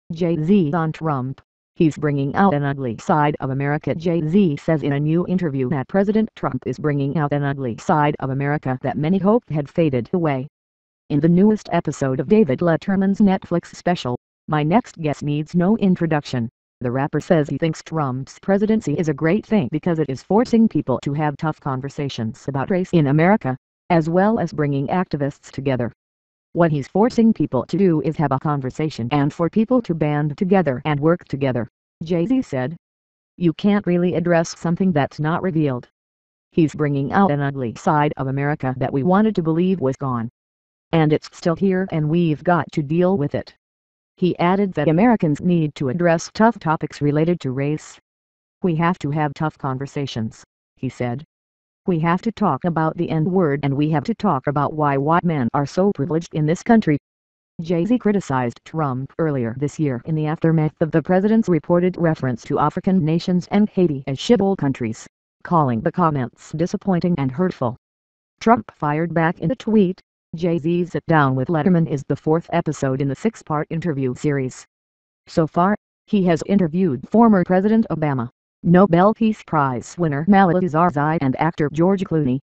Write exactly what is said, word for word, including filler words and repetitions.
Jay-Z on Trump. He's bringing out an ugly side of America. Jay-Z says in a new interview that President Trump is bringing out an ugly side of America that many hoped had faded away. In the newest episode of David Letterman's Netflix special, My Next Guest Needs No Introduction, the rapper says he thinks Trump's presidency is a great thing because it is forcing people to have tough conversations about race in America, as well as bringing activists together. What he's forcing people to do is have a conversation and for people to band together and work together, Jay-Z said. You can't really address something that's not revealed. He's bringing out an ugly side of America that we wanted to believe was gone. And it's still here and we've got to deal with it. He added that Americans need to address tough topics related to race. We have to have tough conversations, he said. We have to talk about the N-word and we have to talk about why white men are so privileged in this country. Jay-Z criticized Trump earlier this year in the aftermath of the president's reported reference to African nations and Haiti as shithole countries, calling the comments disappointing and hurtful. Trump fired back in a tweet. Jay-Z's Sit Down with Letterman is the fourth episode in the six-part interview series. So far, he has interviewed former President Obama, Nobel Peace Prize winner Malala Yousafzai and actor George Clooney.